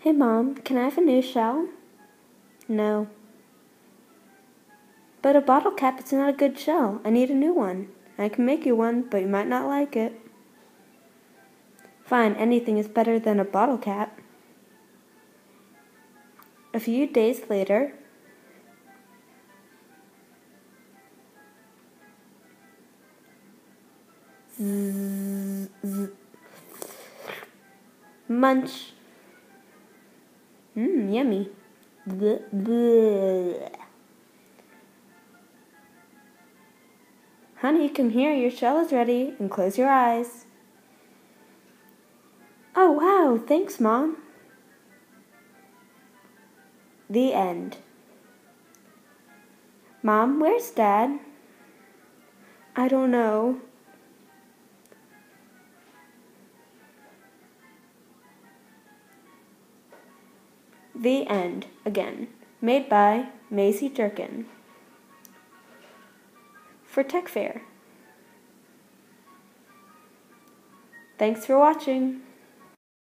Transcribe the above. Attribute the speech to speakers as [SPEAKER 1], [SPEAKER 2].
[SPEAKER 1] Hey Mom, can I have a new shell? No. But a bottle cap is not a good shell. I need a new one. I can make you one, but you might not like it. Fine, anything is better than a bottle cap. A few days later, munch. Yummy. Bleh, bleh. Honey, come here, your shell is ready, and close your eyes. Oh wow, thanks Mom. The end. Mom, where's Dad? I don't know. The end, again. Made by Maisie Durkin. For Tech Fair. Thanks for watching.